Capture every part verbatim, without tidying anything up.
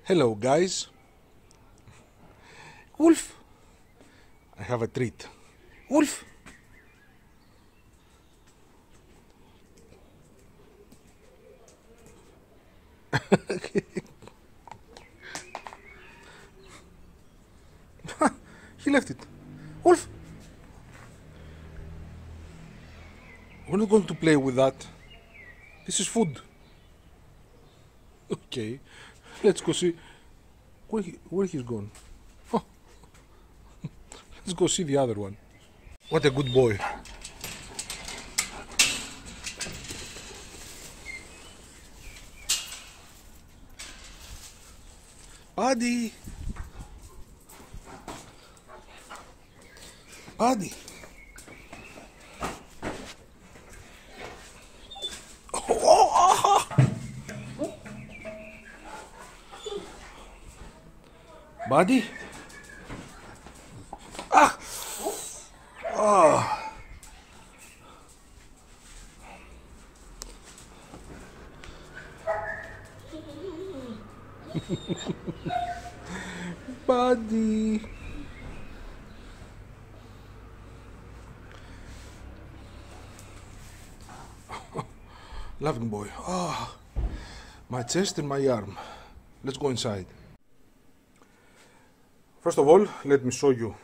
Hello, guys. Wolf, I have a treat. Wolf. He left it. Wolf. We're not going to play with that. This is food. Okay, let's go see where, he, where he's gone. Oh. Let's go see the other one. What a good boy. Buddy. Buddy. Buddy? Ah! Oh. Buddy. Loving boy. Oh. My chest and my arm. Let's go inside. First of all, let me show you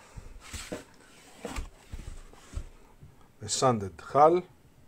the sanded hull.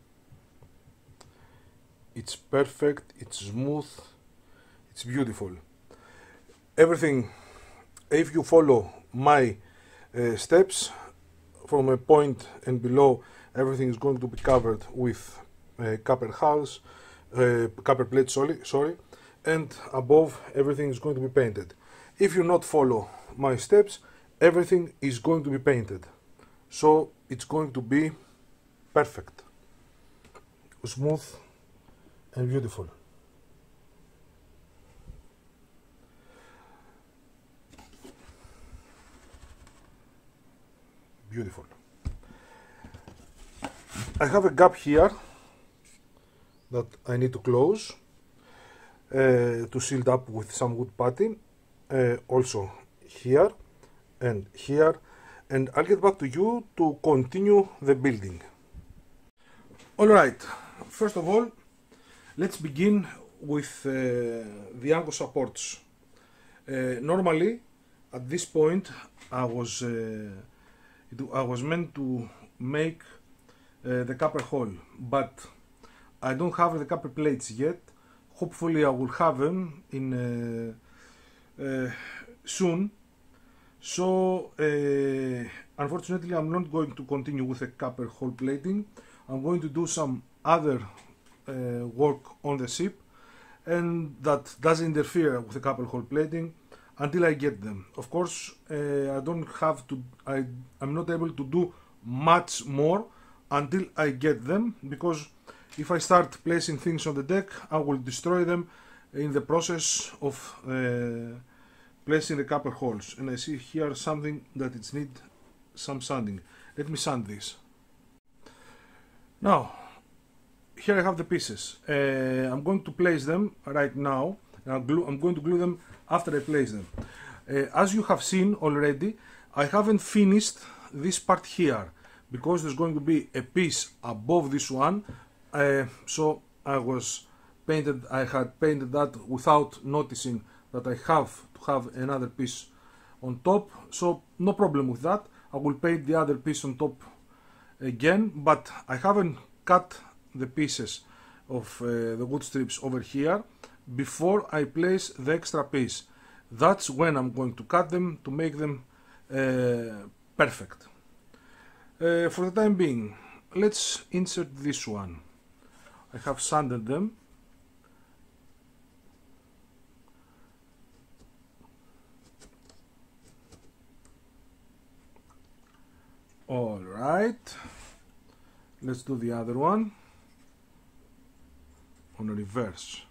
It's perfect, it's smooth, it's beautiful. Everything, if you follow my uh, steps from a point and below, everything is going to be covered with uh, copper hulls, uh, copper plates, sorry, sorry, and above everything is going to be painted. If you not follow my steps, everything is going to be painted, so it's going to be perfect, smooth and beautiful. Beautiful. I have a gap here that I need to close uh, to seal it up with some wood putty, uh, also here and here, and I'll get back to you to continue the building. Alright, first of all, let's begin with uh, the anchor supports. Uh, normally, at this point, I was uh, it, I was meant to make uh, the copper hole, but I don't have the copper plates yet. Hopefully, I will have them in uh, uh, soon. So, uh, unfortunately, I'm not going to continue with the copper hole plating. I'm going to do some other uh, work on the ship, and that doesn't interfere with the copper hole plating until I get them. Of course, uh, I don't have to, I, I'm not able to do much more until I get them, because if I start placing things on the deck, I will destroy them in the process of uh, placing the copper holes. And I see here something that it needs some sanding. Let me sand this. Now, here I have the pieces. Uh, I'm going to place them right now. I'm, glue, I'm going to glue them after I place them. Uh, as you have seen already, I haven't finished this part here because there's going to be a piece above this one. Uh, so I was painted. I had painted that without noticing that I have to have another piece on top. So no problem with that. I will paint the other piece on top again, but I haven't cut the pieces of uh, the wood strips over here before I place the extra piece. That's when I'm going to cut them to make them uh, perfect. Uh, for the time being, let's insert this one. I have sanded them. All right, let's do the other one on a reverse.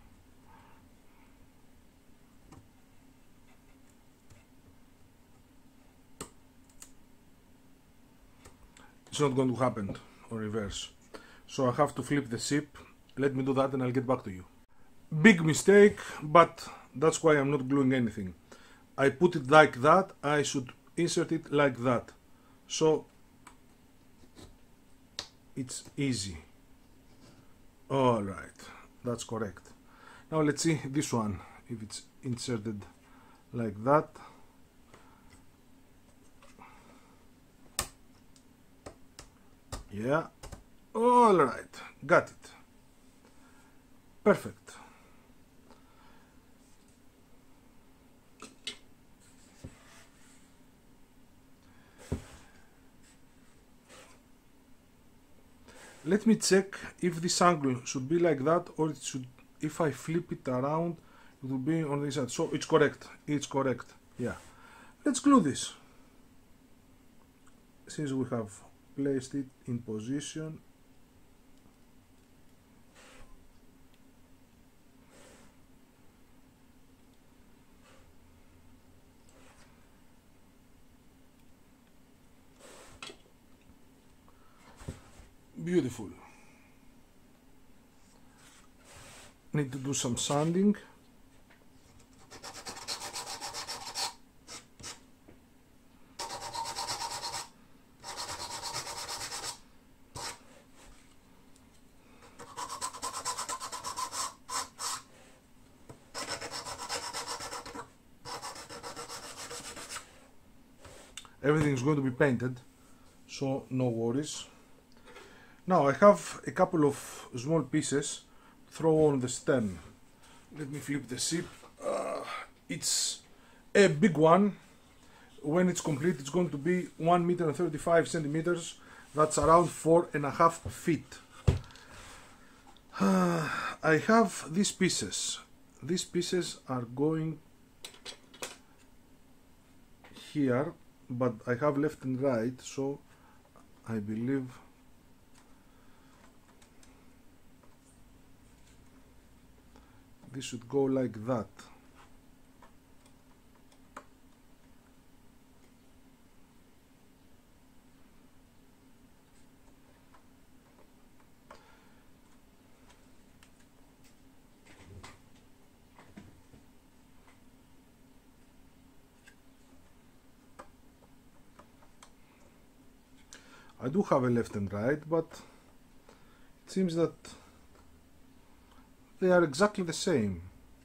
It's not going to happen on reverse, so I have to flip the ship. Let me do that and I'll get back to you. Big mistake, but That's why I'm not gluing anything. I put it like that, I should insert it like that. So it's easy. Alright, that's correct. Now let's see this one, if it's inserted like that. Yeah, alright, got it. Perfect. Let me check if this angle should be like that, or it should, if I flip it around, it will be on this side. So it's correct, it's correct, yeah. Let's glue this. Since we have placed it in position. Beautiful. Need to do some sanding. Everything is going to be painted, so no worries. Now I have a couple of small pieces to throw on the stem. Let me flip the zip. Uh, it's a big one. When it's complete, it's going to be one meter and thirty-five centimeters. That's around four and a half feet. Uh, I have these pieces. These pieces are going here, but I have left and right, so I believe this should go like that. I do have a left and right, but it seems that they are exactly the same.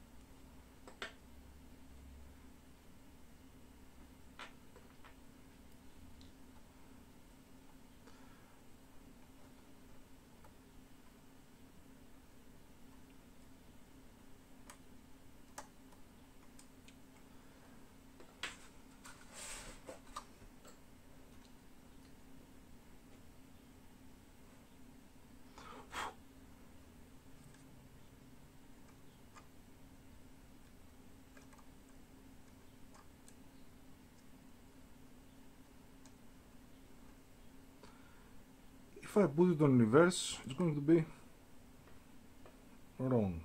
If I put it on reverse, it's going to be wrong.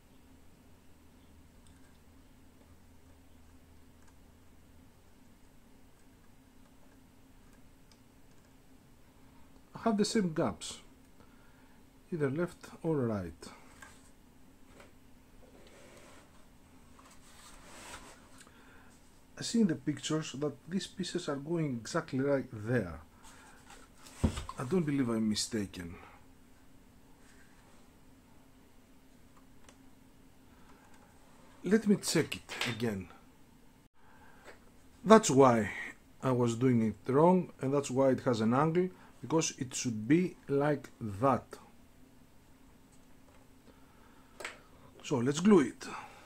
I have the same gaps, either left or right. I see in the pictures that these pieces are going exactly right there. I don't believe I'm mistaken. Let me check it again. That's why I was doing it wrong, and that's why it has an angle, because it should be like that. So let's glue it.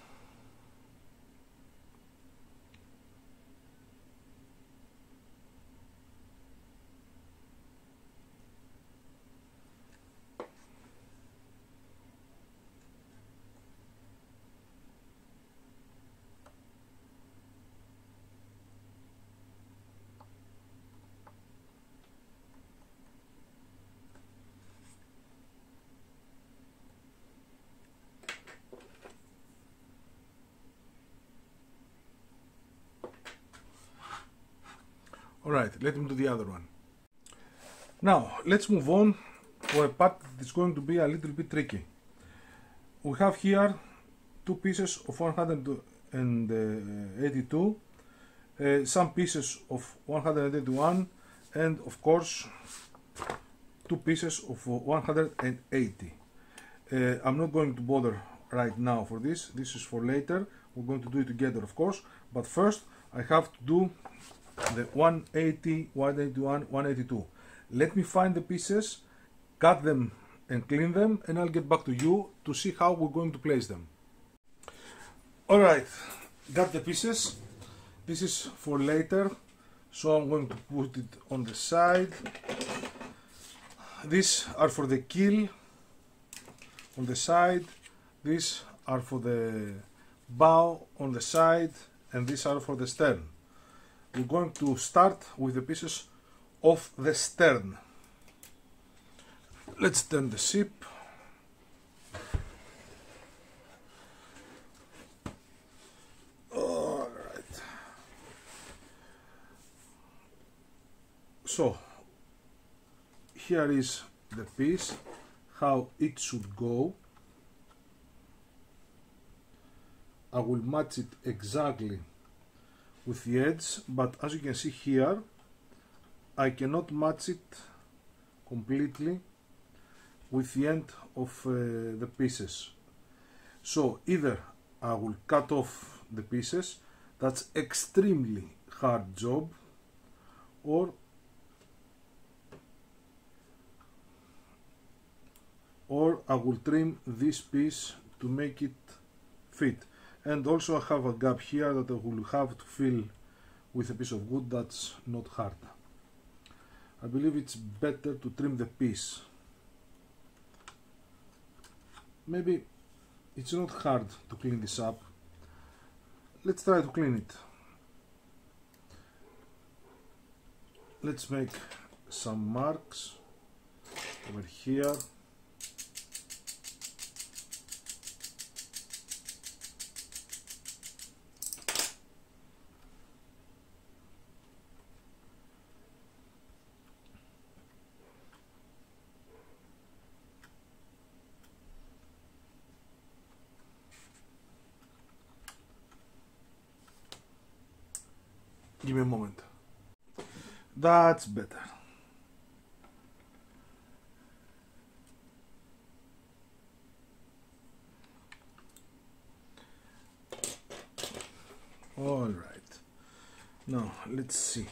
Alright, let me do the other one. Now, let's move on to a part that's going to be a little bit tricky. We have here two pieces of one hundred and eighty-two, uh, some pieces of one hundred eighty-one, and of course two pieces of one hundred eighty. Uh, I'm not going to bother right now for this, this is for later, we're going to do it together of course, but first I have to do the one eighty, one eighty-one, one eighty-two. Let me find the pieces, cut them and clean them, and I'll get back to you to see how we're going to place them. Alright, got the pieces. This is for later, so I'm going to put it on the side. These are for the keel on the side, these are for the bow on the side, and these are for the stern. We're going to start with the pieces of the stern. Let's turn the ship. Alright. So, here is the piece, how it should go. I will match it exactly with the edge, but as you can see here, I cannot match it completely with the end of uh, the pieces. So either I will cut off the pieces, that's extremely hard job, or or I will trim this piece to make it fit. And also I have a gap here that I will have to fill with a piece of wood that's not hard. I believe it's better to trim the piece. Maybe it's not hard to clean this up. Let's try to clean it. Let's make some marks over here. Give me a moment. That's better. All right. Now let's see.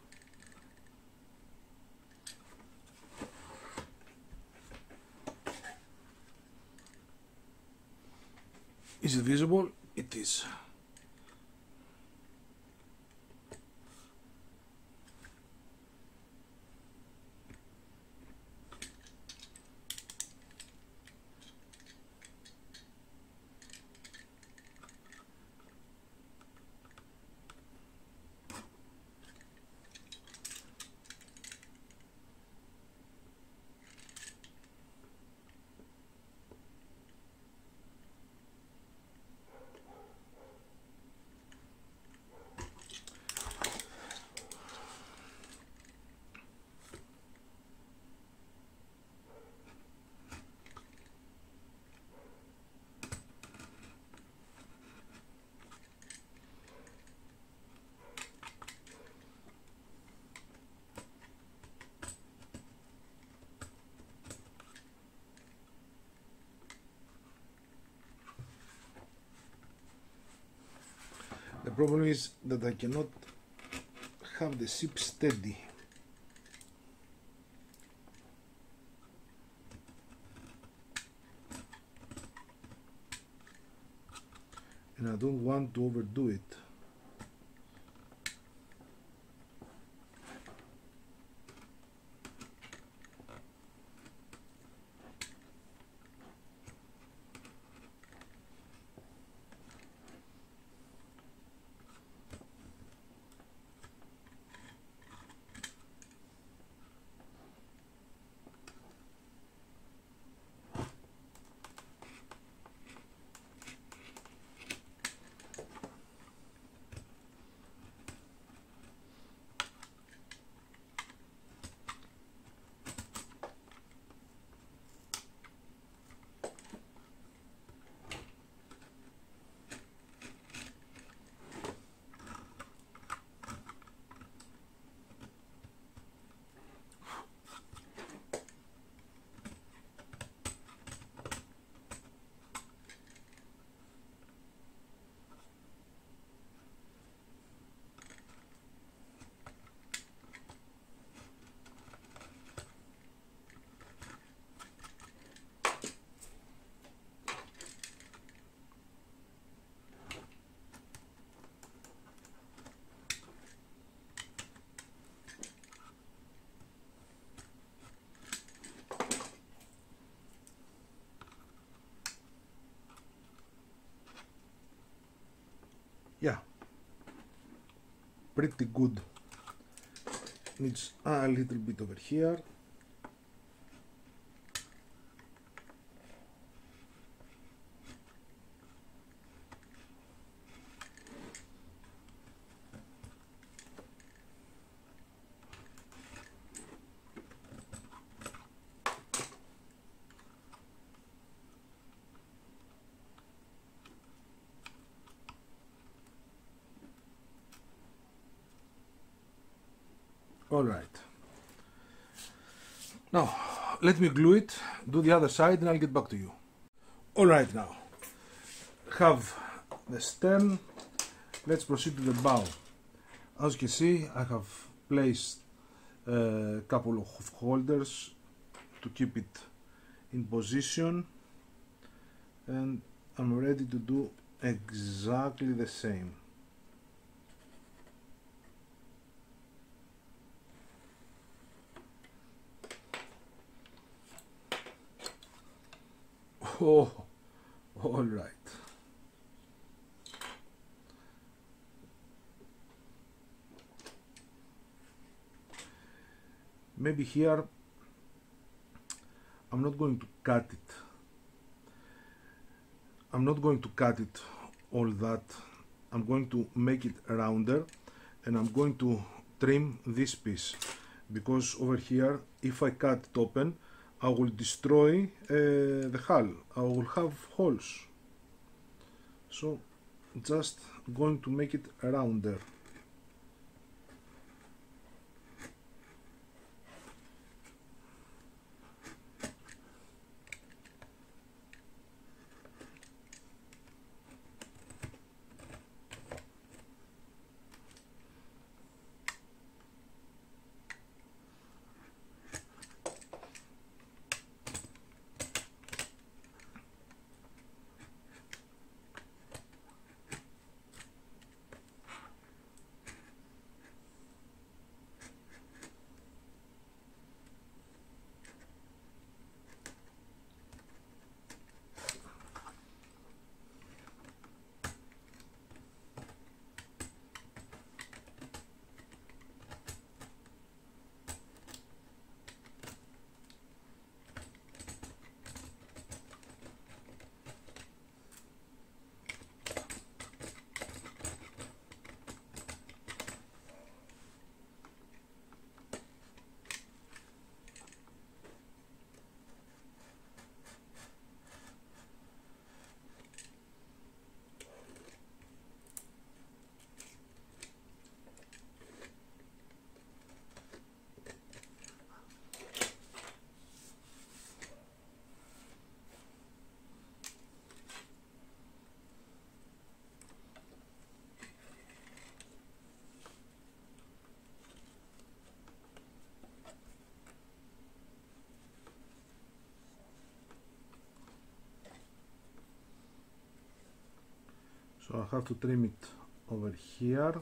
Is it visible? It is. The problem is that I cannot have the ship steady. And I don't want to overdo it. pretty good. Needs a little bit over here. All right. Now, let me glue it, do the other side, and I'll get back to you. All right, now, have the stem. Let's proceed to the bow. As you can see, I have placed a couple of holders to keep it in position, and I'm ready to do exactly the same. Oh, all right. Maybe here I'm not going to cut it. I'm not going to cut it all that. I'm going to make it rounder, and I'm going to trim this piece, because over here, if I cut it open, I will destroy uh, the hull. I will have holes. So just going to make it rounder. So I have to trim it over here.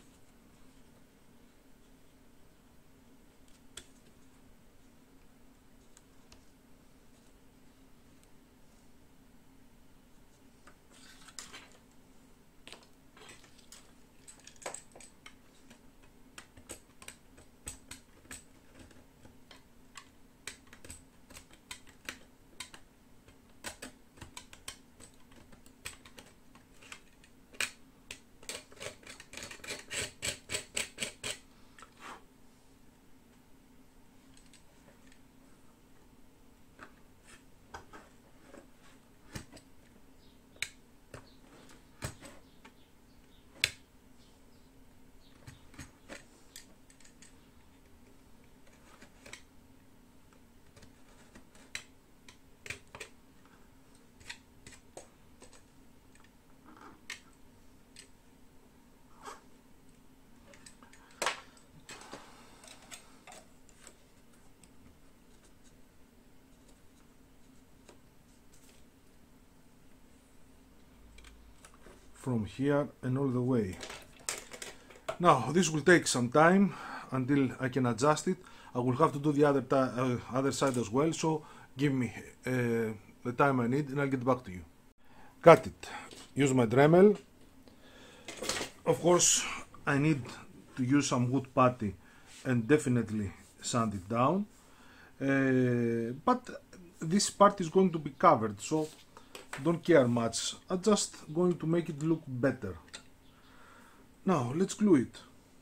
From here and all the way. Now this will take some time until I can adjust it. I will have to do the other, uh, other side as well, so give me uh, the time I need and I'll get back to you. Cut it. Use my Dremel. Of course I need to use some wood putty and definitely sand it down. Uh, but this part is going to be covered, so don't care much. I'm just going to make it look better. Now let's glue it.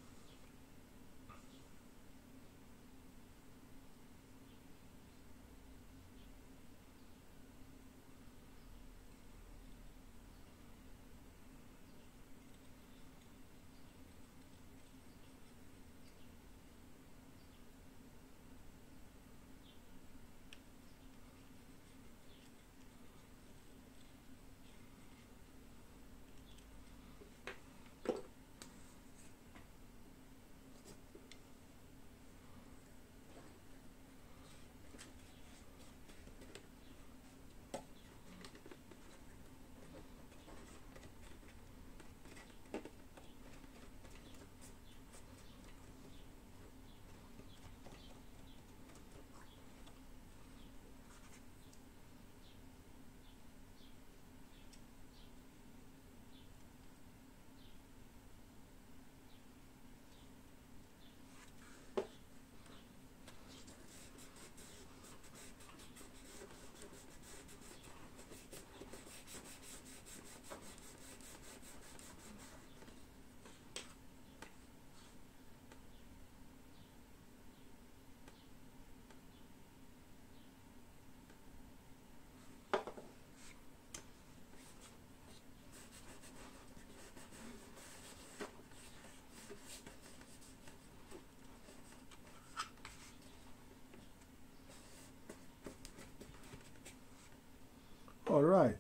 Alright,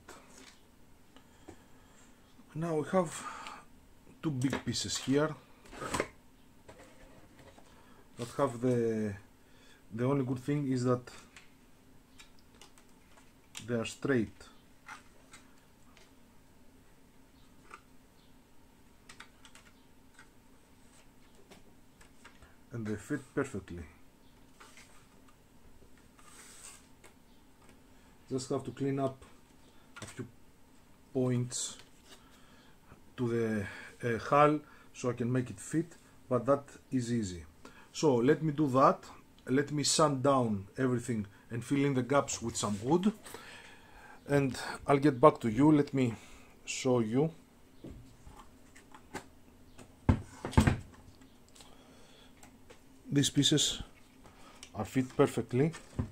now we have two big pieces here that have the the only good thing is that they are straight. And they fit perfectly. Just have to clean up a few points to the uh, hull so I can make it fit, but that is easy. So let me do that. Let me sand down everything and fill in the gaps with some wood, and I'll get back to you. Let me show you. These pieces are fit perfectly,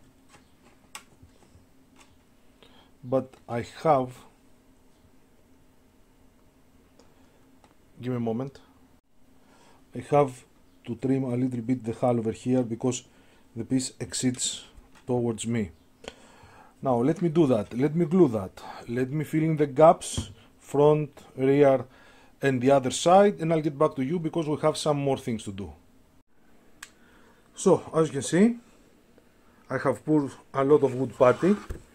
but I have, give me a moment, I have to trim a little bit the hull over here because the piece exits towards me. Now let me do that, let me glue that, let me fill in the gaps, front, rear and the other side, and I'll get back to you because we have some more things to do. So as you can see, I have poured a lot of wood putty.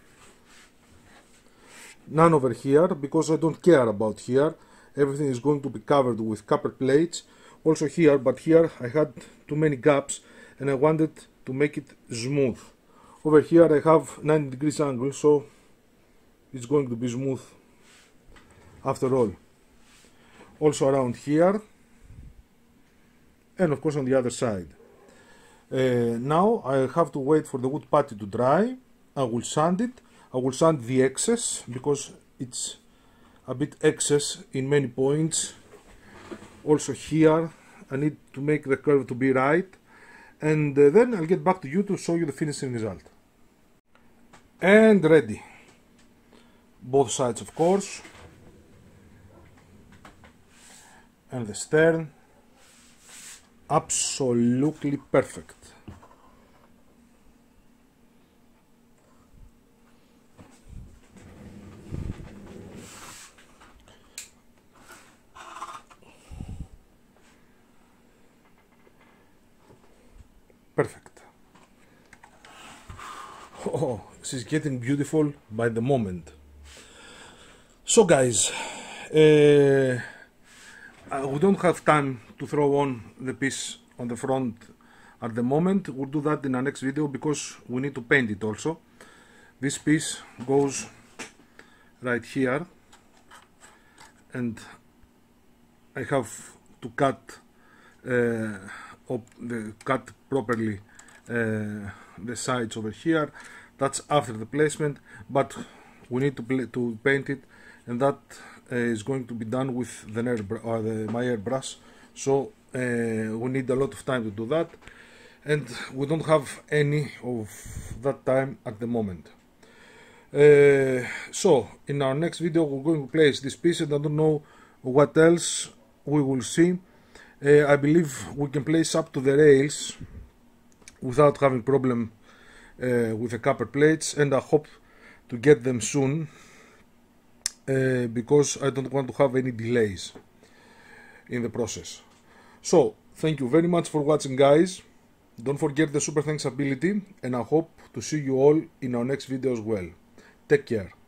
None over here because I don't care about here. Everything is going to be covered with copper plates. Also here, but here I had too many gaps and I wanted to make it smooth. Over here I have ninety degrees angle, so it's going to be smooth after all. Also around here and of course on the other side. Uh, now I have to wait for the wood putty to dry. I will sand it. I will sand the excess because it's a bit excess in many points. Also here I need to make the curve to be right, and uh, then I'll get back to you to show you the finishing result. And ready. Both sides of course. And the stern. Absolutely perfect. Perfect. Oh, this is getting beautiful by the moment. So guys, uh, Uh, we don't have time to throw on the piece on the front at the moment. We'll do that in our next video because we need to paint it also. This piece goes right here and I have to cut uh, op the, cut properly uh, the sides over here. That's after the placement, but we need to, play, to paint it, and that uh, is going to be done with the, nail or the my airbrush, so uh, we need a lot of time to do that, and we don't have any of that time at the moment. Uh, so in our next video we're going to place this piece, and I don't know what else we will see. uh, I believe we can place up to the rails without having problem uh, with the copper plates, and I hope to get them soon, uh, because I don't want to have any delays in the process. So thank you very much for watching, guys. Don't forget the super thanks ability, and I hope to see you all in our next video as well. Take care.